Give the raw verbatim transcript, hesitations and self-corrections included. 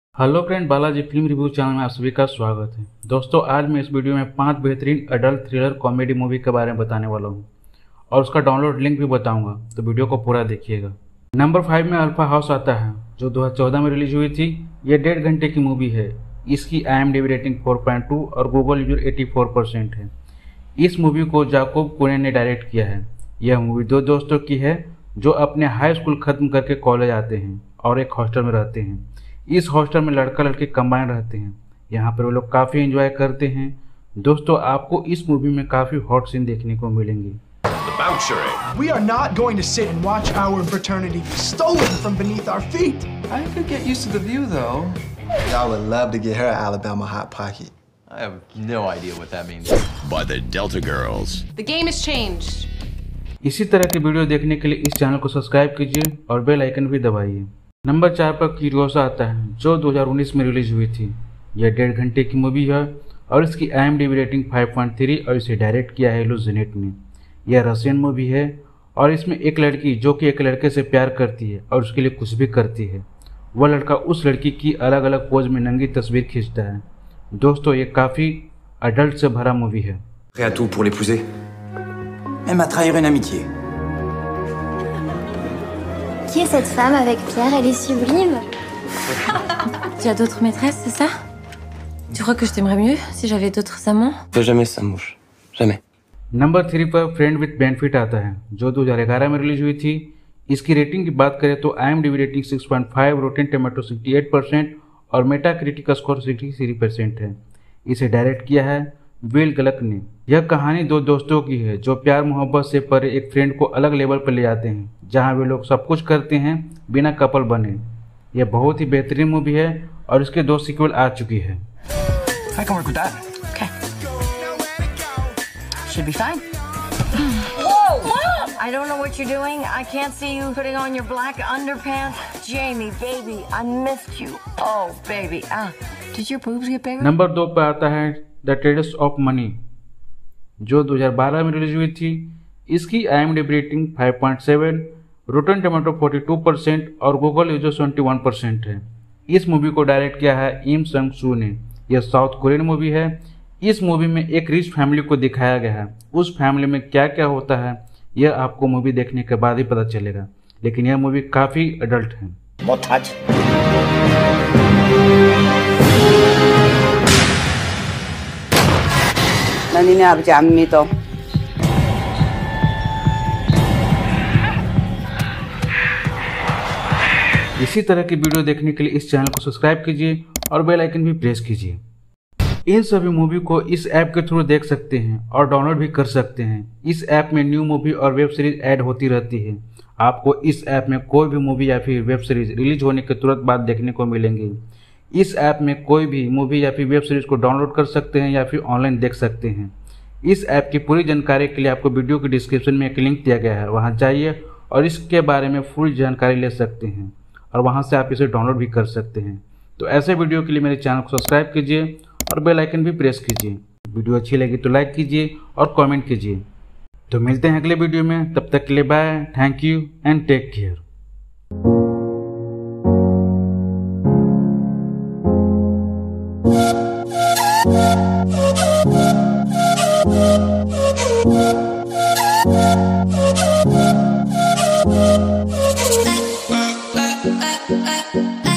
Hello friend, Balaji film review channel में आप सभी का स्वागत है। दोस्तों, आज मैं इस वीडियो में पांच बेहतरीन अडल्ट थ्रिलर कॉमेडी मूवी के बारे में बताने वाला हूं और उसका डाउनलोड लिंक भी बताऊंगा, तो वीडियो को पूरा देखिएगा। नंबर फाइव में अल्फा हाउस आता है, जो दो हज़ार चौदह में रिलीज हुई थी। ये डेढ़ घंटे की मूवी है। इसकी I M D B rating four point two और Google review eighty four percent है। इस मूवी को जाकोब कुने ने डायरेक्ट किया है। यह मूवी दो दोस्तों की है जो अपने हाई स्कूल खत्म करके कॉलेज आते हैं और एक हॉस्टल में रहते हैं। इस हॉस्टल में लड़का लड़की कंबाइन रहते हैं। यहाँ पर वो लोग काफ़ी एंजॉय करते हैं। दोस्तों, आपको इस मूवी में काफ़ी हॉट सीन देखने को मिलेंगे। We are not going to sit and watch our fraternity be stolen from beneath our feet. I could get used to the view, though. Y'all would love to get her an Alabama Hot Pocket. I have no idea what that means. By the Delta Girls. The game has changed. इसी तरह की video देखने के लिए इस channel को subscribe कीजिए और बेल आइकन भी दबाइए। नंबर चार पर क्यूरियोसा आता है, जो दो हज़ार उन्नीस में रिलीज हुई थी। यह डेढ़ घंटे की मूवी है और इसकी I M D B rating five point three और इसे डायरेक्ट किया है लुजनेट ने। यह रशियन मूवी है और इसमें एक लड़की जो कि एक लड़के से प्यार करती है और उसके लिए कुछ भी करती है। वह लड़का उस लड़की की अलग अलग पोज में नंगी तस्वीर खींचता है। दोस्तों, ये काफ़ी अडल्ट से भरा मूवी है। Prêt à tout pour l'épouser, même à trahir une amitié. Qui est cette femme avec Pierre? Elle est sublime. Tu as d'autres maîtresses, c'est ça? Tu crois que je t'aimerais mieux si j'avais d'autres amants? Fais jamais ça, mouche. Jamais. Number three पर friend with benefit आता है, जो दो हज़ार ग्यारह में release हुई थी। इसकी रेटिंग की बात करें तो I M D B rating six point five, rotten tomato sixty eight percent और Metacritic score sixty three percent है। इसे डायरेक्ट किया है विल गलक ने। यह कहानी दो दोस्तों की है जो प्यार मोहब्बत से परे एक फ्रेंड को अलग लेवल पर ले जाते हैं, जहां वे लोग सब कुछ करते हैं बिना कपल बने। यह बहुत ही बेहतरीन मूवी है और इसके दो सीक्वल आ चुकी है। I can work with that. Okay. Should be fine. Whoa! I don't know what you're doing. I can't see you putting on your black underpants. Jamie, baby, I missed you. Oh, baby. Ah, did your boobs get bigger? Number दो पर आता है the traders of money, जो दो हज़ार बारह में release हुई थी। इसकी I M D B rating five point seven, rotten tomato forty two percent और Google user seventy one percent है। इस मूवी को डायरेक्ट किया है इम संग सू ने। यह साउथ कोरियन मूवी है। इस मूवी में एक रिच फैमिली को दिखाया गया है। उस फैमिली में क्या क्या होता है यह आपको मूवी देखने के बाद ही पता चलेगा, लेकिन यह मूवी काफ़ी अडल्ट है। इसी तरह की वीडियो देखने के लिए इस चैनल को सब्सक्राइब कीजिए और बेल आइकन भी प्रेस कीजिए। इन सभी मूवी को इस ऐप के थ्रू देख सकते हैं और डाउनलोड भी कर सकते हैं। इस ऐप में न्यू मूवी और वेब सीरीज ऐड होती रहती है। आपको इस ऐप में कोई भी मूवी या फिर वेब सीरीज रिलीज होने के तुरंत बाद देखने को मिलेंगे। इस ऐप में कोई भी मूवी या फिर वेब सीरीज को डाउनलोड कर सकते हैं या फिर ऑनलाइन देख सकते हैं। इस ऐप की पूरी जानकारी के लिए आपको वीडियो की डिस्क्रिप्शन में एक लिंक दिया गया है, वहाँ जाइए और इसके बारे में फुल जानकारी ले सकते हैं और वहाँ से आप इसे डाउनलोड भी कर सकते हैं। तो ऐसे वीडियो के लिए मेरे चैनल को सब्सक्राइब कीजिए और बेल आइकन भी प्रेस कीजिए। वीडियो अच्छी लगी तो लाइक कीजिए और कमेंट कीजिए। तो मिलते हैं अगले वीडियो में, तब तक के लिए bye, thank you and take care. Ah, ah, ah.